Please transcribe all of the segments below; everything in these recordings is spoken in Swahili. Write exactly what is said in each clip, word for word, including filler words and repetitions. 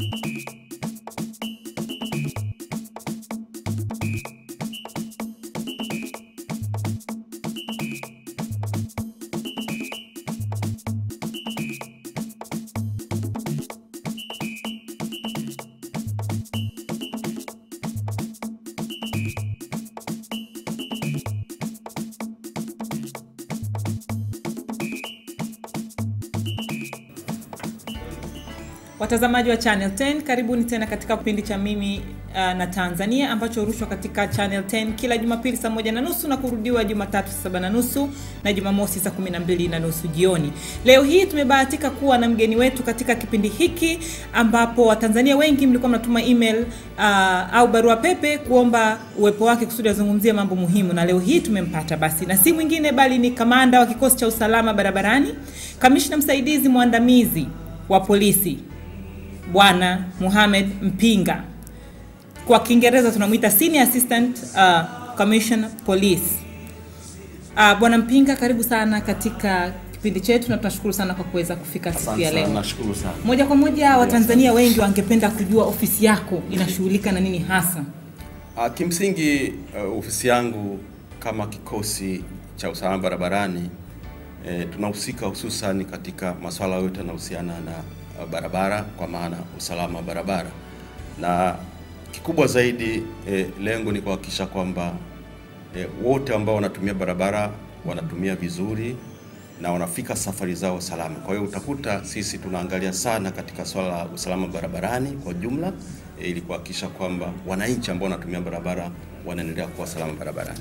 Watazamaji wa Channel ten, karibuni tena katika kipindi cha Mimi uh, na Tanzania ambacho hurushwa katika Channel ten kila Jumapili saa moja na nusu na kurudiwa Jumatatu saa saba na nusu na Jumamosi saa kumi na mbili na nusu jioni. Leo hii tumebahatika kuwa na mgeni wetu katika kipindi hiki ambapo Watanzania wengi mlikuwa mnatuma email uh, au barua pepe kuomba uwepo wake kusudi azungumzie mambo muhimu, na leo hii tumempata. Basi na si mwingine bali ni kamanda wa kikosi cha usalama barabarani, kamishna msaidizi mwandamizi wa polisi Bwana Mohamed Mpinga. Kwa Kiingereza tunamuita Senior Assistant uh, Commissioner Police. Uh, Bwana Mpinga, karibu sana katika kipindi chetu na tunashukuru sana kwa kuweza kufika siku ya leo. Nashukuru sana. Moja kwa moja Watanzania wengi wangependa kujua ofisi yako inashughulika na nini hasa? Uh, kimsingi uh, ofisi yangu kama kikosi cha usalama barabarani eh, tunahusika hususan katika masuala yote yanayohusiana na barabara, kwa maana usalama barabara, na kikubwa zaidi eh, lengo ni kuhakikisha kwamba eh, wote ambao wanatumia barabara wanatumia vizuri na wanafika safari zao salama. Kwa hiyo utakuta sisi tunaangalia sana katika swala la usalama barabarani kwa jumla eh, ili kuhakikisha kwamba wananchi ambao wanatumia barabara wanaendelea kuwa salama barabarani.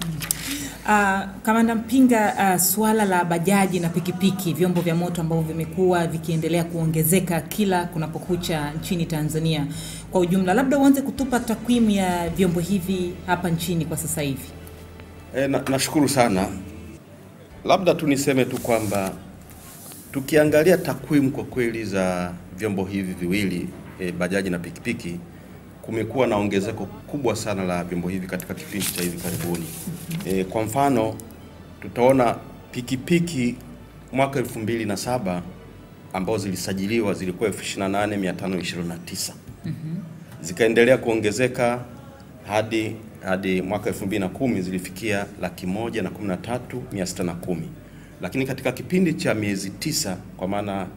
Uh, Kamanda Mpinga, uh, swala la bajaji na pikipiki, vyombo vya moto ambavyo vimekuwa vikiendelea kuongezeka kila kunapokucha nchini Tanzania kwa ujumla, labda uanze kutupa takwimu ya vyombo hivi hapa nchini kwa sasa hivi. E, na, nashukuru sana. Labda tu niseme tu kwamba tukiangalia takwimu kwa kweli za vyombo hivi viwili, e, bajaji na pikipiki, kumekuwa na ongezeko kubwa sana la vyombo hivi katika kipindi cha hivi karibuni. E, kwa mfano tutaona pikipiki mwaka elfu mbili na saba ambao zilisajiliwa zilikuwa elfu ishirini na nane mia tano ishirini na tisa. Zikaendelea kuongezeka hadi hadi mwaka elfu mbili na kumi zilifikia laki moja na kumi na tatu mia sita na kumi. Lakini katika kipindi cha miezi tisa, kwa maana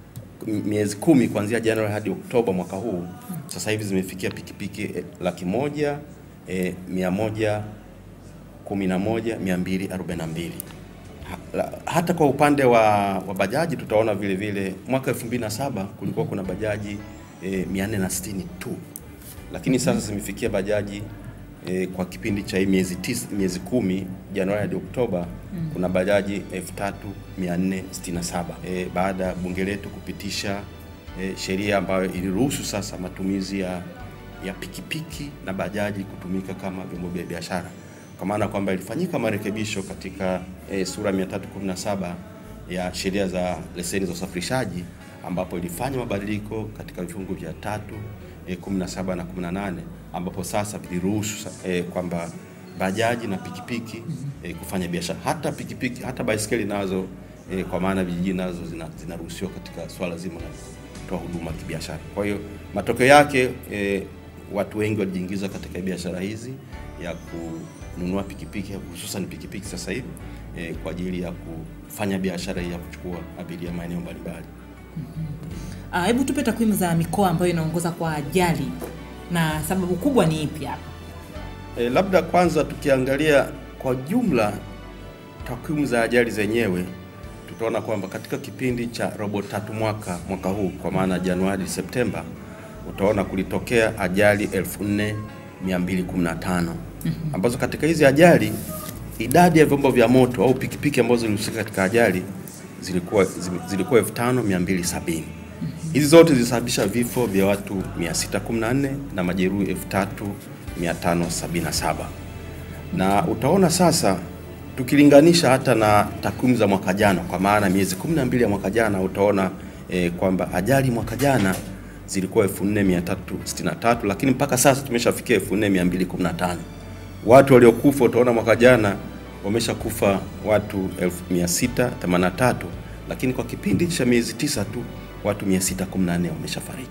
miezi kumi kuanzia Januari hadi Oktoba mwaka huu, sasa hivi zimefikia pikipiki eh, laki moja eh, mia moja kumi na moja mia mbili arobaini na mbili. Ha, hata kwa upande wa, wa bajaji tutaona vile vile mwaka elfu mbili na saba kulikuwa kuna bajaji eh, mia nne na sitini tu, lakini sasa zimefikia bajaji eh, kwa kipindi cha miezi tisa, miezi kumi Januari hadi Oktoba mm. kuna bajaji elfu tatu mia nne sitini na saba. Eh, baada ya bunge letu kupitisha eh, sheria ambayo iliruhusu sasa matumizi ya ya pikipiki na bajaji kutumika kama vyombo vya biashara, kwa maana kwamba ilifanyika marekebisho katika eh, sura mia tatu kumi na saba ya sheria za leseni za usafirishaji, ambapo ilifanya mabadiliko katika vifungu vya tatu, eh, kumi na saba na kumi na nane, ambapo sasa viliruhusu eh, kwamba bajaji na pikipiki eh, kufanya biashara. Hata pikipiki, hata baisikeli nazo eh, kwa maana vijijini nazo zinaruhusiwa zina katika swala zima la kutoa huduma kibiashara. Kwa hiyo matokeo yake eh, watu wengi walijiingiza katika biashara hizi ya kununua pikipiki, hususan pikipiki sasa hivi eh, kwa ajili ya kufanya biashara ya kuchukua abiria maeneo mbalimbali. Ah, hebu tupe takwimu za mikoa ambayo inaongoza kwa ajali na sababu kubwa ni ipi hapa? E, labda kwanza tukiangalia kwa jumla takwimu za ajali zenyewe, tutaona kwamba katika kipindi cha robo tatu mwaka mwaka huu, kwa maana Januari Septemba, utaona kulitokea ajali elfu nne mia mbili kumi na tano, ambazo katika hizi ajali idadi ya vyombo vya moto au pikipiki ambazo zilihusika katika ajali zilikuwa zilikuwa elfu tano mia mbili sabini. Hizi zote zilisababisha vifo vya watu mia sita kumi na nne na majeruhi elfu tatu mia tano sabini na saba. Na utaona sasa tukilinganisha hata na takwimu za mwaka jana, kwa maana miezi kumi na mbili ya mwaka jana, utaona eh, kwamba ajali mwaka jana zilikuwa elfu nne mia tatu sitini na tatu, lakini mpaka sasa tumeshafikia elfu nne mia mbili kumi na tano. Watu waliokufa utaona mwaka jana wameshakufa watu elfu mia sita themanini na tatu, lakini kwa kipindi cha miezi tisa tu watu mia sita kumi na nne wameshafariki.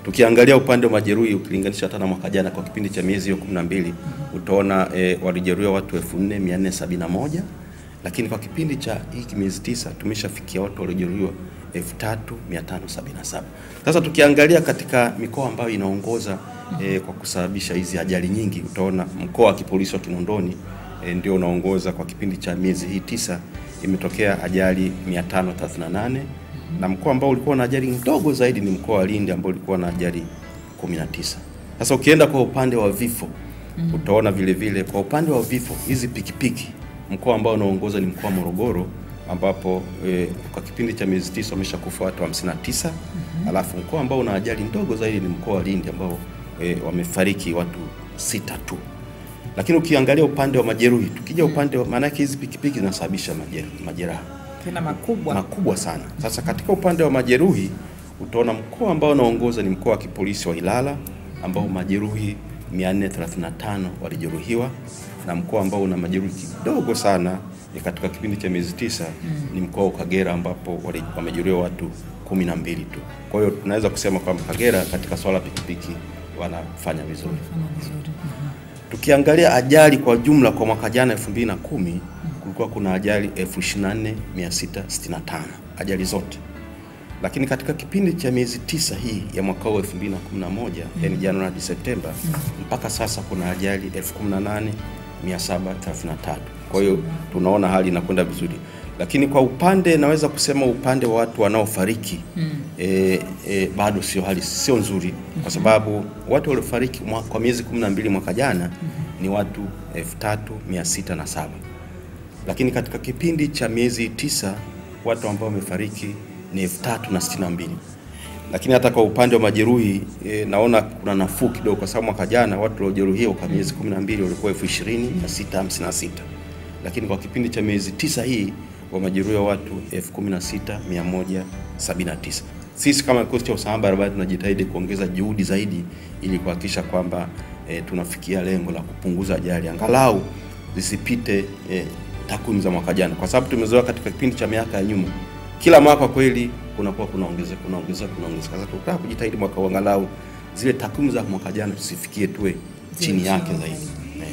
Tukiangalia upande wa majeruhi ukilinganisha hata na mwaka jana kwa kipindi cha miezi hiyo kumi na mbili, utaona e, walijeruhiwa watu elfu nne mia nne sabini na moja, lakini kwa kipindi cha hiki miezi tisa tumeshafikia watu waliojeruhiwa elfu tatu mia tano sabini na saba. Sasa tukiangalia katika mikoa ambayo inaongoza e, kwa kusababisha hizi ajali nyingi, utaona mkoa wa kipolisi wa Kinondoni e, ndio unaongoza kwa kipindi cha miezi hii tisa, imetokea ajali mia tano thelathini na nane, na mkoa ambao ulikuwa na ajali ndogo zaidi ni mkoa wa Lindi ambao ulikuwa na ajali kumi na tisa. Sasa ukienda kwa upande wa vifo, utaona vile vile kwa upande wa vifo hizi pikipiki, mkoa ambao unaongoza ni mkoa wa Morogoro ambapo e, kwa kipindi cha miezi tisa wameshakufa watu hamsini na tisa. Mm -hmm. Alafu mkoa ambao una ajali ndogo zaidi ni mkoa wa Lindi ambao e, wamefariki watu sita tu. Lakini ukiangalia upande wa majeruhi, tukija upande wa, maana hizi pikipiki zinasababisha majeraha tena makubwa makubwa sana. Sasa katika upande wa majeruhi utaona mkoa ambao unaongoza ni mkoa wa kipolisi wa Ilala ambao majeruhi mia nne thelathini na tano walijeruhiwa, na mkoa ambao una majeruhi kidogo sana katika kipindi cha miezi tisa mm. ni mkoa wa Kagera ambapo wamejeruhiwa watu kumi na mbili tu. Kwa hiyo tunaweza kusema kwamba Kagera katika swala pikipiki wanafanya vizuri. Mm-hmm. Tukiangalia ajali kwa jumla kwa mwaka jana elfu mbili na kumi kulikuwa kuna ajali elfu ishirini na nne mia sita sitini na tano ajali zote. Lakini katika kipindi cha miezi tisa hii ya mwaka wa elfu mbili na kumi na moja mm. yani Januari hadi Septemba mm. mpaka sasa kuna ajali elfu kumi na nane mia saba thelathini na tatu. Kwa hiyo tunaona hali inakwenda vizuri. Lakini kwa upande naweza kusema upande wa watu wanaofariki mm. e, e, bado sio hali sio nzuri mm -hmm. kwa sababu watu waliofariki kwa miezi kumi na mbili mwaka jana mm -hmm. ni watu elfu tatu mia sita na saba. Lakini katika kipindi cha miezi tisa watu ambao wamefariki ni elfu tatu na sitini na mbili. Lakini hata kwa upande wa majeruhi e, naona kuna nafuu kidogo kwa sababu mwaka jana watu waliojeruhiwa kwa miezi kumi na mbili walikuwa elfu ishirini mia sita hamsini na sita. Lakini kwa kipindi cha miezi tisa hii wa majeruhi wa watu elfu kumi na sita mia moja sabini na tisa. Sisi kama kikosi cha usalama barabarani tunajitahidi kuongeza juhudi zaidi ili kuhakikisha kwamba e, tunafikia lengo la kupunguza ajali angalau zisipite e, takwimu za mwaka jana, kwa sababu tumezoea katika kipindi cha miaka ya nyuma kila mwaka kweli kunakuwa kunaongezeka kunaongezeka kunaongezeka. Sasa tunataka kujitahidi mwaka angalau zile takwimu za mwaka jana tusifikie tuwe chini yake zaidi.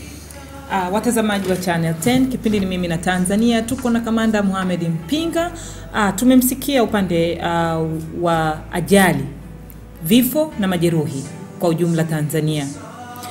Uh, watazamaji wa Channel ten, kipindi ni mimi na Tanzania, tuko na Kamanda Mohamed Mpinga. Uh, tumemsikia upande uh, wa ajali, vifo na majeruhi kwa ujumla Tanzania.